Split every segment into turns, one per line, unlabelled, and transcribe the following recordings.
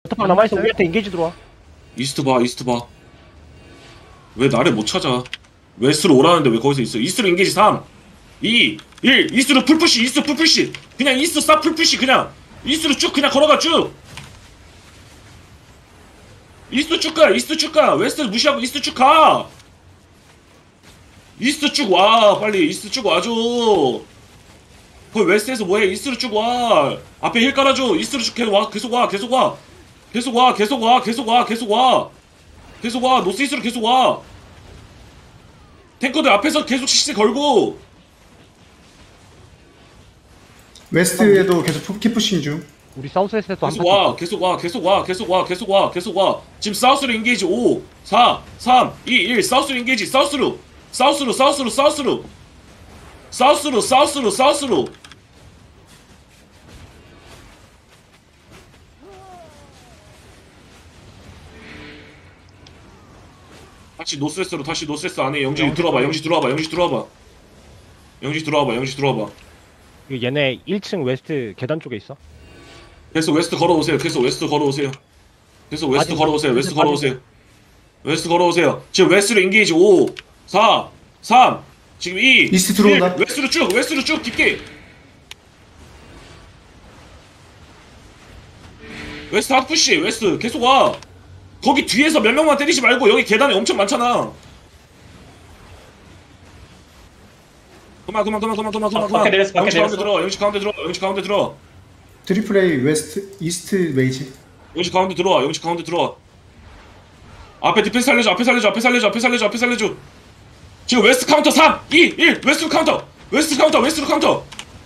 스톱 남아있어. 우리한테 인게이지 들어와.
이스트 봐, 이스트 봐. 왜 나를 못 찾아? 웨스트로 오라는데 왜 거기서 있어? 이스트로 인게이지 3, 2, 1. 이스트로 풀푸시, 이스트 풀푸시. 그냥 이스트 싹 풀푸시, 그냥. 이스트로 쭉 그냥 걸어가, 쭉. 이스트 쭉 가, 이스트 쭉 가. 웨스트 무시하고 이스트 쭉 가. 이스트 쭉 와, 빨리. 이스트 쭉 와줘. 거기 웨스트에서 뭐해? 이스트로 쭉 와. 앞에 힐 깔아줘. 이스트로 쭉 계속 와, 계속 와, 계속 와. 계속 와, 계속 와, 계속 와, 계속 와. 계속 와, 노스 이스트로 계속 와. 탱커들 앞에서 계속 시세 걸고.
웨스트에도 계속 키푸싱 중.
우리 사우스에서도 한
계속
파티.
와, 계속 와, 계속 와, 계속 와, 계속 와, 계속 와. 지금 사우스로 인게이지 5, 4, 3, 2, 1. 사우스로 인게이지. 사우스로. 사우스로, 사우스로, 사우스로. 사우스로, 사우스로, 사우스로. 다시 노스웨스트로, 다시 노스웨스트 안에 영지 들어와봐, 영지 들어와봐, 영지 들어와봐. 영지 들어와봐, 영지 들어와봐.
이거 얘네 1층 웨스트 계단 쪽에 있어.
계속 웨스트 걸어오세요. 계속 웨스트 걸어오세요. 계속 웨스트
빠진다.
걸어오세요. 웨스트
빠진다.
걸어오세요. 웨스트 걸어오세요. 지금 웨스트로 인게이지 5, 4, 3, 지금 2,
이스트 들어온다.
1. 웨스트로 쭉, 웨스트로 쭉 깊게. 웨스트 핫푸시, 웨스트 계속 와. 거기 뒤에서 몇 명만 때리지 말고 여기 계단에 엄청 많잖아. 그만.
밖에 내렸어, 밖에
영지 가운데
내렸어.
들어, 영지 가운데 들어, 영지 가운데 들어.
트리플 A 웨스트 이스트 메이지.
영지 가운데 들어와, 영지 가운데 들어와. 앞에 디펜스 살려줘, 앞에 살려줘, 앞에 살려줘, 앞에 살려줘, 앞에 살려줘. 지금 웨스트 카운터 3, 2, 1. 웨스트 카운터, 웨스트 카운터, 웨스트 카운터.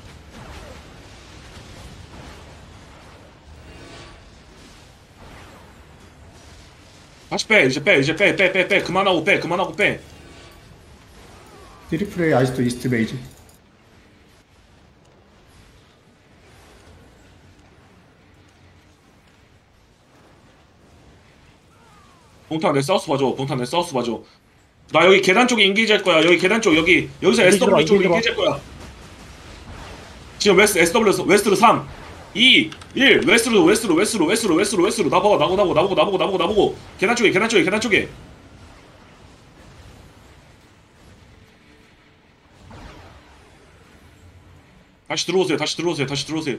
다시 빼, 이제 빼, 이제 빼. 그만하고 빼, 그만하고 빼.
트리플 A 아직도 이스트 메이지.
봉탄 내 사우스 봐줘, 봉탄 내 사우스 봐줘. 나 여기 계단 쪽에 인게이지 할 거야. 여기 계단 쪽, 여기서
인게이지
SW
들어와,
쪽으로
인게이지
인게이지 할 거야. 지금 웨스트, SW, 웨스트로 3, 2, 1. 웨스트로. 나보고. 계단 쪽에. 다시 들어오세요.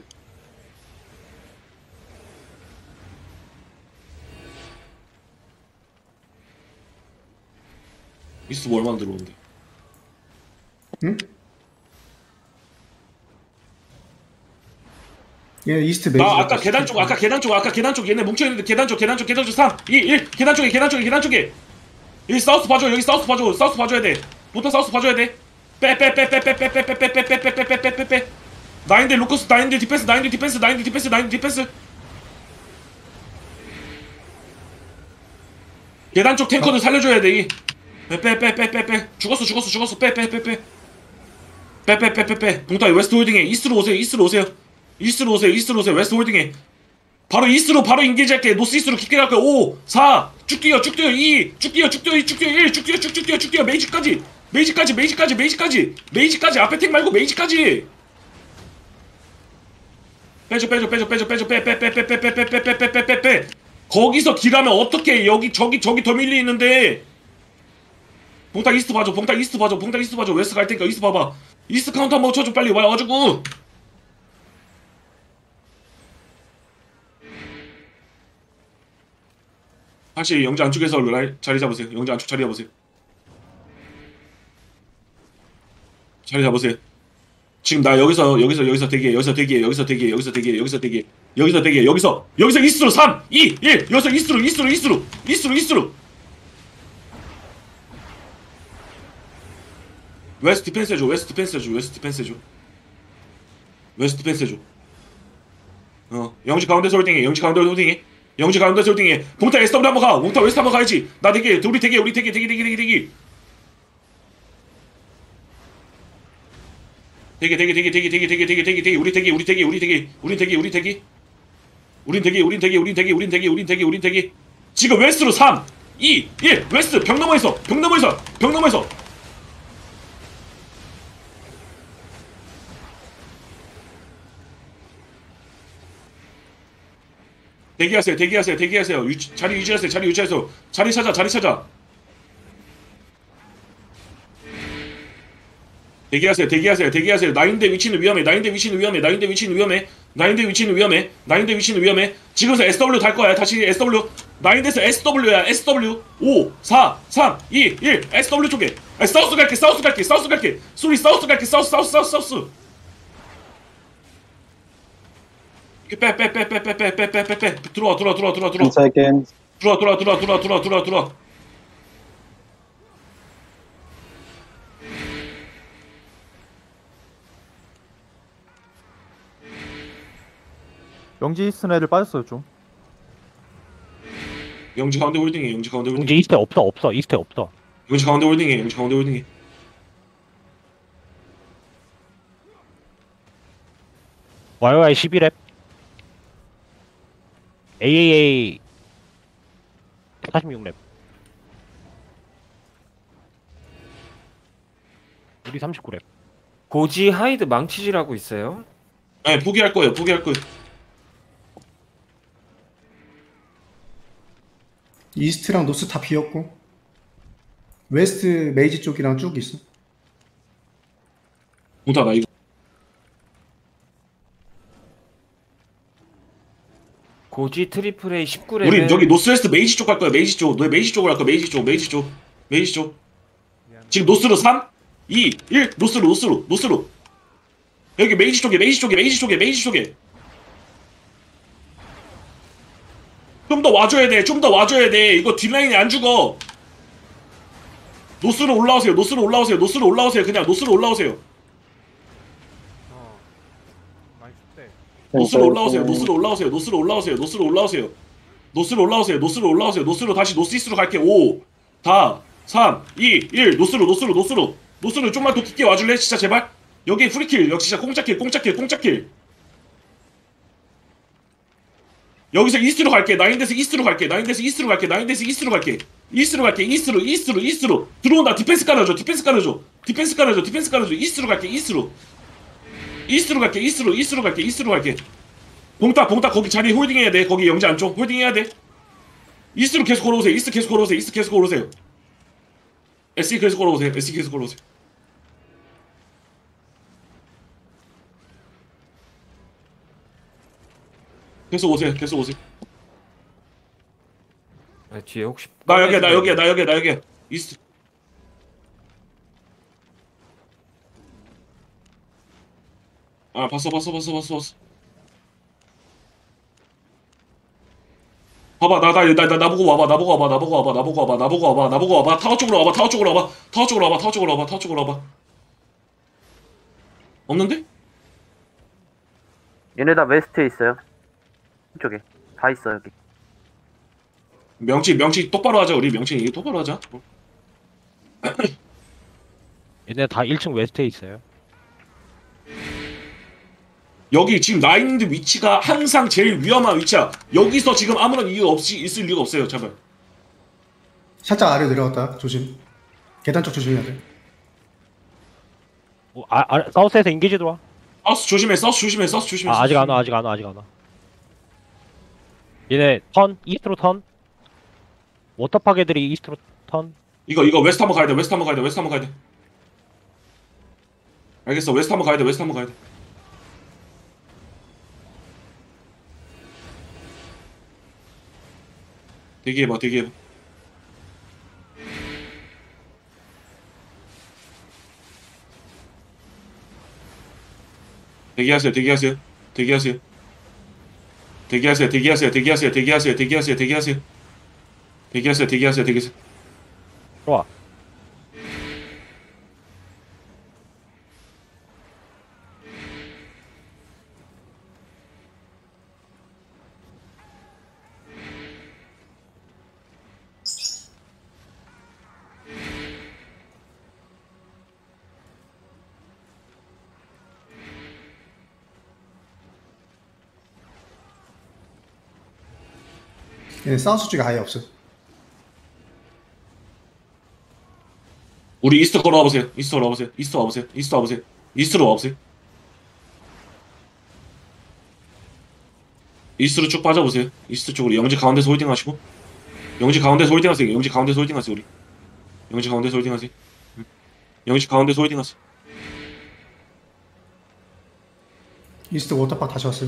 이스트 뭐 얼마나 들어오는데?
응? 얘 이스트 메이지.
나 아까 계단 쪽 얘네 뭉쳐있는데 계단 쪽 3, 2, 1. 계단 쪽에. 여기 사우스 봐줘, 사우스 봐줘야 돼. 부터 사우스 봐줘야 돼. 빼. 나인데 루커스, 나인데 디펜스. 계단 쪽 탱커들 살려줘야 돼. 빼. 죽었어. 빼. 봉타이 웨스트 홀딩해. 이스트로 오세요. 웨스트 홀딩해. 바로 이스트로 바로 인게이지 할게. 노스 이스트로 깊게 갈 거야. 5, 4, 쭉 뛰어. 2, 쭉 뛰어. 1, 쭉 뛰어. 메이지까지. 앞에 탱 말고 메이지까지. 빼줘. 빼. 거기서 딜하면 어떡해. 여기 저기 더 밀리 있는데. 봉타 이스트 봐줘. 웨스트 갈 테니까 이스트 봐봐. 이스트 카운터 한번 쳐줘. 빨리 와가지고. 다시 영지 안쪽에서 자리 잡으세요. 영지 안쪽 자리 잡으세요. 지금 나 여기서 대기해. 여기서 이스트로 3, 2, 1. 여기서 이스트로. 웨스트 디펜스 해줘. 영지 가운데서 홀딩해. 봉타 SW 한번 가. 봉타 웨스트 한번 가야지. 나 대기. 우리 대기. 우리 대기. 지금 웨스트로 3, 2, 1. 웨스트 벽 넘어 있어. 대기하세요. 대기하세요. 대기하세요. 자리 유지하세요. 자리 유지하세요. 자리 찾아. 자리 찾아. 대기하세요. 대기하세요. 대기하세요. 나인데 위치는 위험해. 나인데 위치는 위험해. 나인데 위치는 위험해. 나인데 위치는 위험해. 나인데 위치는 위험해. 지금서 SW 달 거야. 다시 SW. 나인데서 SW야. SW. 5, 4, 3, 2, 1. SW 쪽에. 아니, 사우스 갈게. 사우스 갈게. 사우스 갈게. 소리 사우스 갈게. 사우스 사우스 사우스 사우스. 빼. 들어와.
seconds.
들어와.
영지 쓰는 애들 빠졌어요 좀.
영지 가운데 홀딩해. 영지 가운데 홀딩.
이제 이스트 없어. 이스트 없어.
영지 가운데 홀딩해. 영지 가운데 홀딩해.
YY 11랩. AAA 46랩. 우리 39랩.
고지 하이드 망치질하고 있어요.
아니, 포기할 거예요.
이스트랑 노스 다 비었고 웨스트 메이지 쪽이랑 쭉 있어.
못하다 이거.
고지 트리플 A 19렙.
우리 여기 노스웨스트 메이지 쪽 갈 거야. 메이지 쪽. 너 메이지 쪽으로 갈 거야. 메이지 쪽. 지금 노스로 3, 2, 1. 노스로. 여기 메이지 쪽에. 좀 더 와줘야 돼. 이거 뒷라인이 안 죽어. 노스로 올라오세요. 그냥 노스로 올라오세요. 노스로 다시 노스이스트로 갈게. 5, 4, 3, 2, 1. 노스로 좀만 더 깊게 와줄래? 진짜 제발. 여기 프리킬. 여기 진짜 공짜킬. 여기서 이스트로 갈게. 나인데스 이스트로 갈게. 이스트로. 들어온다. 디펜스 깔아줘. 이스트로 갈게. 이스트로 갈게. 봉타 거기 자리 홀딩해야 돼. 거기 영지 안쪽 홀딩해야 돼. 이스트로 계속 걸어오세요. SE 계속 걸어오세요. 계속 오세요.
아, 뒤에 혹시
나 여기야. 이스트. 아, 봤어. 봐봐, 나 보고 와봐. 타워 쪽으로 와봐. 없는데?
얘네 다 웨스트에 있어요. 이쪽에 다 있어 여기.
명치 똑바로 하자. 우리 명치 이게 똑바로 하자.
얘네 다 1층 웨스트에 있어요.
여기 지금 나인드 위치가 항상 제일 위험한 위치야. 여기서 지금 아무런 이유 없이 있을 이유가 없어요. 제발.
살짝 아래 내려갔다. 조심. 계단 쪽 조심해야 돼.
사우스에서 인게이지 들어와.
사우스 조심해.
아직 안 와. 얘네 턴 이스트로 턴. 워터파크 애들이 이스트로 턴.
이거 웨스트 한번 가야 돼. 알겠어. 웨스트 한번 가야 돼. 대기해봐. 대기하세요.
들어와.
얘네 사우스 쪽에 아예 없어.
우리 이스트 걸어와 보세요. 이스트로 와보세요. 이스트로 쭉 빠져보세요. 이스트 쪽으로 영지 가운데서 홀딩하시고. 영지 가운데서 홀딩하세요. 영지 가운데서 홀딩하세요 우리. 영지 가운데서 홀딩하세요. 영지 가운데서 홀딩하세요.
이스트 워터파크 다시 왔어요.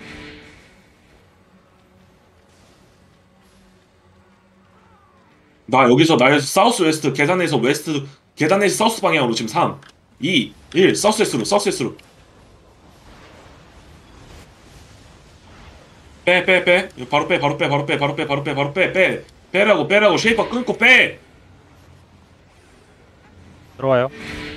나 여기서 나의 사우스 웨스트 계단에서 웨스트 계단에서 사우스 방향으로 지금 3 2 1 사우스 웨스트로 사우스 웨스트로 빼 바로 빼 바로 빼 바로 빼 바로 빼 바로 빼 바로 빼 빼라고 쉐이퍼 끊고 빼.
들어와요.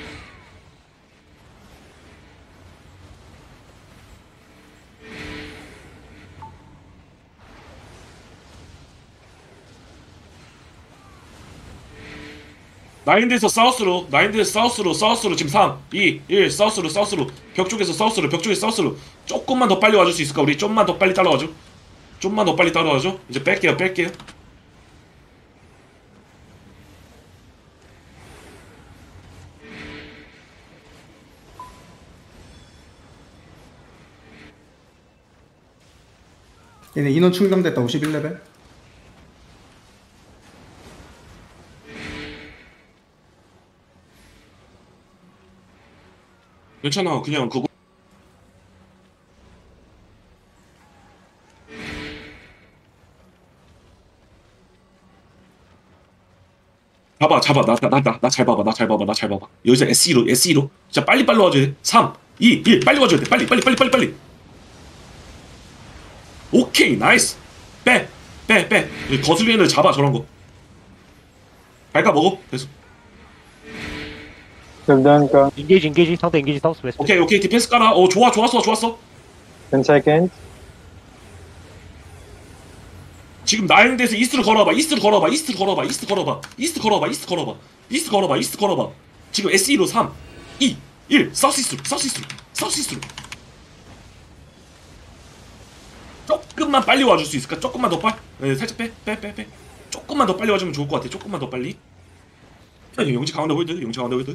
나인드에서 사우스로 지금 3 2 1 사우스로 벽 쪽에서 사우스로 조금만 더 빨리 와줄 수 있을까? 우리 좀만 더 빨리 따라와줘. 좀만 더 빨리 따라와줘. 이제 뺄게요.
얘네 인원 충당됐다. 51레벨.
괜찮아. 그냥 그거 잡아. 나 잘 봐봐. 여기서 SE로. 진짜 빨리 와줘야 돼. 3, 2, 1. 빨리 와줘야 돼. 빨리. 오케이, 나이스. 빼. 여기 거슬리는 애들 잡아, 저런 거. 발가 먹어. 계속.
인게이지. 상대 인게이지 사우스 웨스트.
오케이. 디펜스 깔아. 좋았어.
10 seconds.
지금 나인데서 이스트로 걸어봐. 지금 SE로 3, 2, 1. 사우스 이스트로. 조금만 빨리 와줄 수 있을까? 조금만 더 빨리. 네, 살짝 빼. 조금만 더 빨리 와주면 좋을 것 같아. 조금만 더 빨리. 영지 가운데 홀드.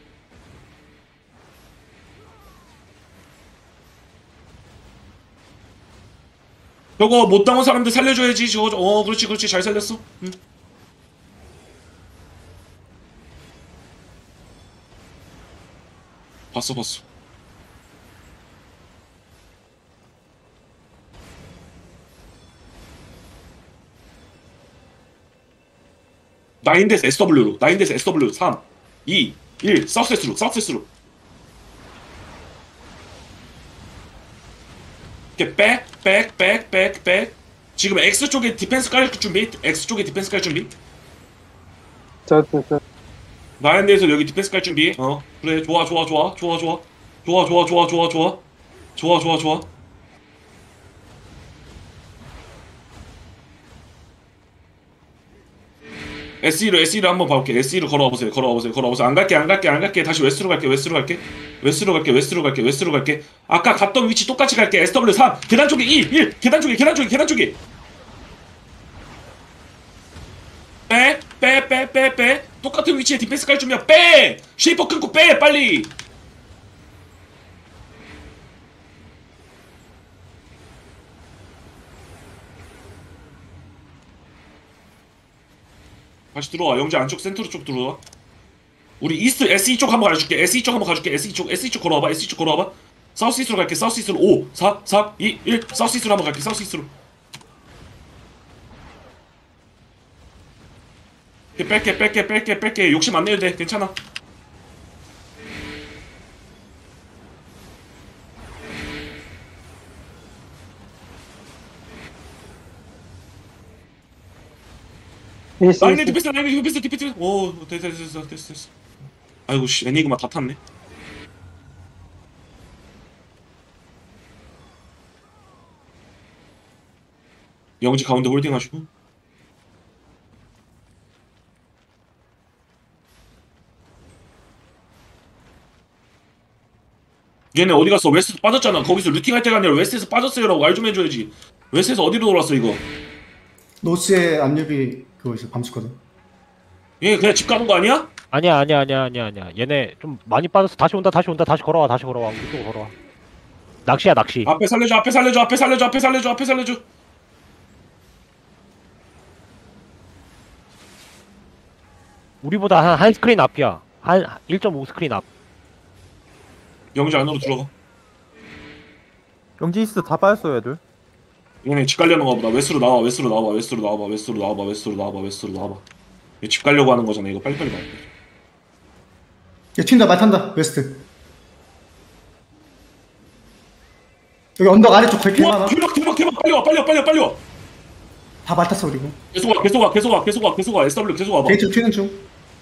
저거 못 당한 사람들 살려줘야지. 저거 그렇지 잘 살렸어. 응. 봤어. 나인데스 SW로 3 2 1 사우스웨스트로 이렇게 백 지금 X 쪽에 디펜스 깔 준비. 나인데에서 여기 디펜스 깔 준비. 그래. 좋아. SE로 한번 봐볼게. SE로 걸어와 보세요. 안 갈게. 다시 웨스트로 갈게. 아까 갔던 위치 똑같이 갈게. SW 3 계단 쪽에 2 1 계단 쪽에 빼. 똑같은 위치에 디펜스 깔 준비야. 빼. 쉐이퍼 끊고 빼. 빨리. 다시 들어와. 영지 안쪽 센터로 쪽 들어와. 우리 이스트 SE 쪽 한번 가줄게. SE 쪽 걸어와봐. 사우스 이스트로 갈게. 5 4 3 2 1 사우스 이스트로 한번 갈게. 뺄게. 욕심 안 내도 돼. 괜찮아. 라인에 디펜스. 오, 됐어. 아이고 씨, 애니그마 다 탔네. 영지 가운데 홀딩 하시고. 얘네 어디 갔어? 웨스트 빠졌잖아. 거기서 루팅 할 때가 아니라 웨스트에서 빠졌어요라고 말 좀 해줘야지. 웨스트에서 어디로 돌았어 이거?
노스의 압력이 그거 있어. 밤스거든.
얘 그냥 집 가는 거 아니야?
아니야. 얘네 좀 많이 빠졌어. 다시 온다. 다시 걸어와. 우리 쪽으로 걸어와. 낚시야 낚시.
앞에 살려줘 앞에 살려줘 앞에 살려줘 앞에 살려줘 앞에 살려줘.
우리보다 한 스크린 앞이야. 한 1.5 스크린 앞.
영지 안으로 들어가.
영지 이스트 다 빠졌어요 애들.
이번에 집 가려는가 보다. 웨스로 나와 웨스로 나와 웨스로 나와봐 웨스로 나와봐 웨스로 나와봐 웨스로 나와봐. 얘 집 가려고 하는 거잖아. 이거 빨리빨리 나와.
얘 튄다 말 탄다 웨스트. 여기 언덕 아래쪽 걸게
우와
많아.
대박 대박 대박 빨리 와 빨리 와 빨리 와 빨리 와.
다 맡았어 그리고.
계속 와 계속 와 계속 와 계속 와 계속 와 SW 계속 와봐.
게이트 튀는 중.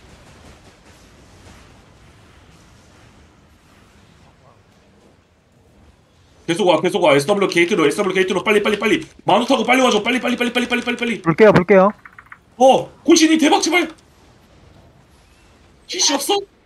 계속 와 계속 와 SW 게이트로 빨리 빨리 빨리 만호 타고 빨리 와줘 빨리 빨리 빨리 빨리 빨리 빨리 빨리.
볼게요.
어 곤신이 대박 제발. 희시 없어?